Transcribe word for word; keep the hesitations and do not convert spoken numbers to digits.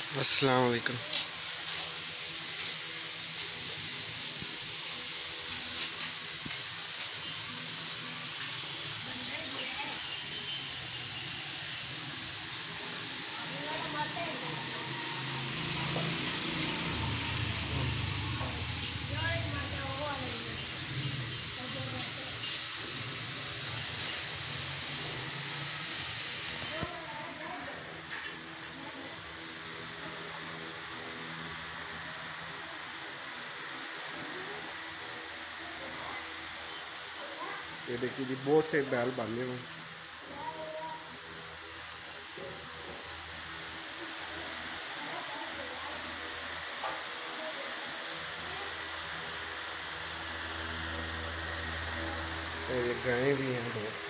अस्सलाम वालेकुम। ये देखिए जी, बहुत से बैल बांधे हुए। ये गायें भी हैं दो।